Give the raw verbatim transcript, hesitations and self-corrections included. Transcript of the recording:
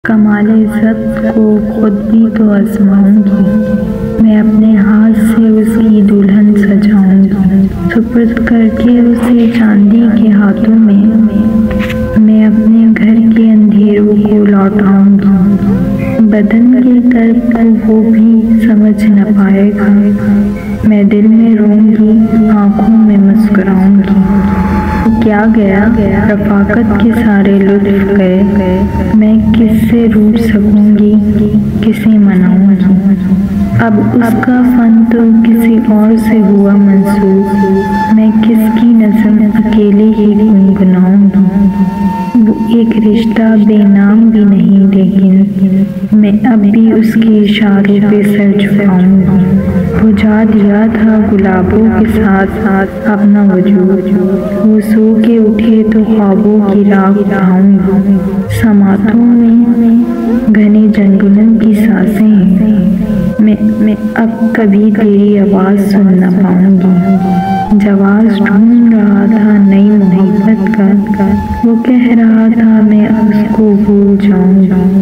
कमाले इज़्ज़त को खुद भी तो आज़माऊंगी। मैं अपने हाथ से उसकी दुल्हन सजाऊंगी, सुपुर्द करके उसे चांदी के हाथों में। मैं अपने घर के अंधेरों को लौटाऊंगी, बदन के दर्द को वो भी समझ न पाएगा। मैं दिल में रोऊंगी, आँखों में मुस्कुराऊंगी। क्या गया गया रफ़ाकत के सारे लुत्फ़ गए। मैं किससे रूठ सकूंगी, किसे मनाऊंगी। अब उसका फ़न तो किसी और से हुआ मंसूब। मैं किसकी नज़म अकेले ही गुनगुनाऊंगी। वो एक रिश्ता बेनाम भी नहीं, लेकिन मैं अब भी उसके इशारों पे सर झुकाऊंगी। बुझा दिया था गुलाबों के साथ साथ अपना वजूद। वो सो के उठे तो ख्वाबों की राख उठाऊंगी। समातों में घने जंगलों की सांसें हैं। मैं मैं अब कभी तेरी आवाज़ सुन न पाऊंगी। जवाब ढूंढ रहा था नई मोहब्बत का, वो कह रहा था मैं उसको भूल जाऊंगी।